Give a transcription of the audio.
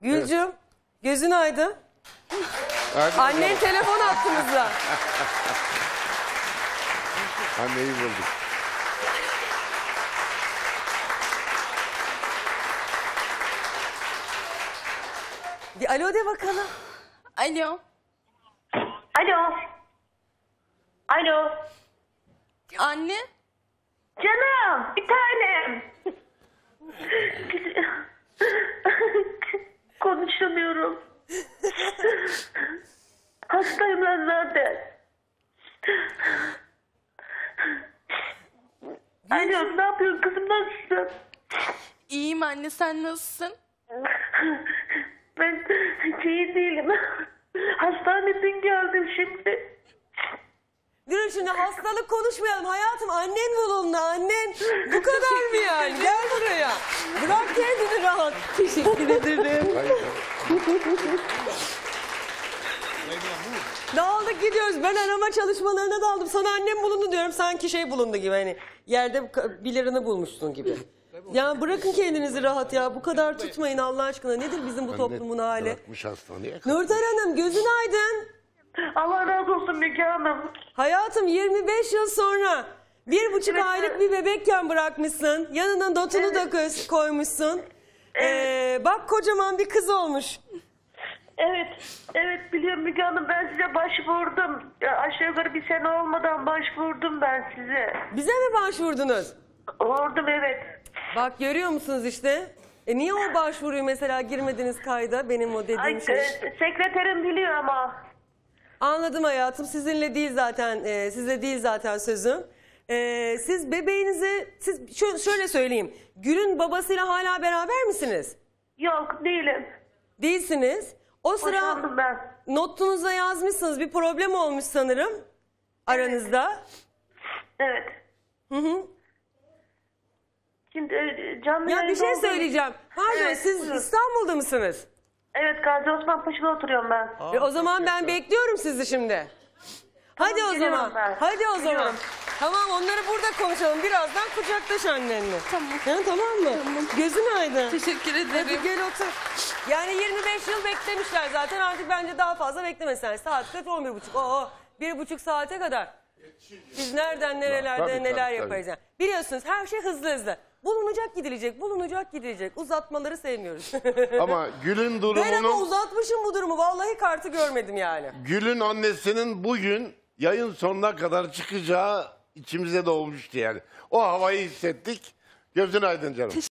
Gülcüm, gözün aydın. Hadi Annen bakalım. telefon attığımızda. Anneyi bulduk. Bir alo de bakalım. Alo. Alo. Alo. Anne. Canım, bir tanem. Konuşamıyorum. Hastayım ben zaten. Alo, ne yapıyorsun kızım, nasılsın? İyiyim anne, sen nasılsın? Ben iyi değilim. Hastaneden geldim şimdi. Durun şimdi hastalık konuşmayalım hayatım. Annen bulundu annen. Bu kadar mı yani? Gel buraya. Bırak kendini rahat. Teşekkür ederim. Dağıldık gidiyoruz. Ben arama çalışmalarına daldım. Sana annem bulundu diyorum. Sanki şey bulundu gibi hani yerde 1 liranı bulmuşsun gibi. Ya bırakın kendinizi rahat ya. Bu kadar tutmayın Allah aşkına. Nedir bizim bu toplumun hali? Bırakmış hastaneye. Nurten Hanım gözün aydın. Allah razı olsun Müge Hanım. Hayatım 25 yıl sonra 1,5 Evet, aylık evet. bir bebekken bırakmışsın. Yanına notunu da koymuşsun. Bak kocaman bir kız olmuş. Evet, evet biliyorum Müge Hanım, ben size başvurdum. Ya, aşağı yukarı 1 sene olmadan başvurdum ben size. Bize mi başvurdunuz? Vurdum, evet. Bak görüyor musunuz işte? Niye o başvuruyu mesela girmediniz kayda benim o dediğim Ay, şey? sekreterim biliyor ama. Anladım hayatım. Sizinle değil zaten size değil zaten sözüm. Siz bebeğinizi şöyle söyleyeyim. Gül'ün babasıyla hala beraber misiniz? Yok, değilim. Değilsiniz. O sıra Boşandım ben. notunuza yazmışsınız. Bir problem olmuş sanırım aranızda. Evet. Hı hı. Şimdi canlı Ya bir yayında şey olduğum- söyleyeceğim. Pardon Evet, siz buyurun. İstanbul'da mısınız? Evet, Gazi Osman Paşa'da oturuyorum ben. O zaman ben bekliyorum sizi şimdi. Hadi o geliyorum zaman. ben. Hadi o zaman. Geliyorum. Tamam onları burada konuşalım. Birazdan kucaklaş annenle. Tamam. Ha, tamam mı? Gözün aydın. Teşekkür Hadi ederim. gel otur. Yani 25 yıl beklemişler zaten artık bence daha fazla beklemesinler. Saat kaç 11.30. Oo 1,5 saate kadar. Biz nereden nerelerde Tabii, neler tabii. yaparız yani. Biliyorsunuz her şey hızlı hızlı. Bulunacak gidilecek, bulunacak gidilecek. Uzatmaları sevmiyoruz. Ama Gül'ün Ben ama durumunu, uzatmışım bu durumu. Vallahi kartı görmedim yani. Gül'ün annesinin bugün yayın sonuna kadar çıkacağı içimize doğmuştu yani. O havayı hissettik. Gözün aydın canım.